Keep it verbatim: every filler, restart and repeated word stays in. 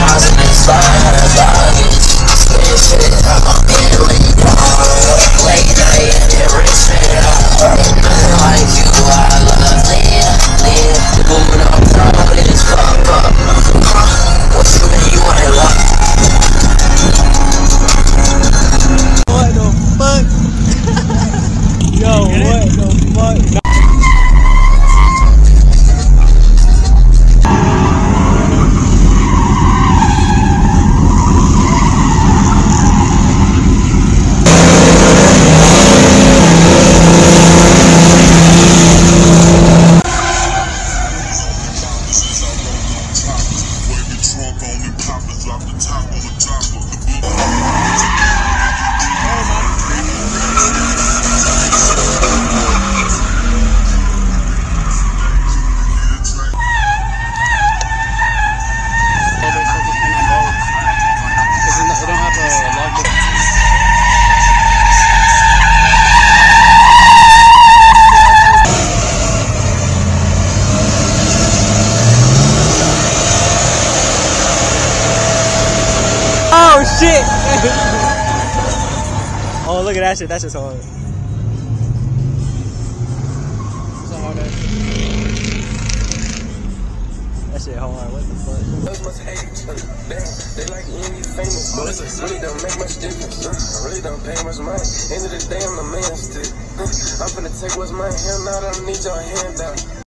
Oh shit! Oh, look at that shit. That's just hard. That's a hard ass. That shit hard. What the fuck? Those must hate each other. Damn, they like any famous, but it really don't make much difference. I really don't pay much mind. End of the day, I'm the man still. I'm finna take what's mine. Hell, now I don't need your handout.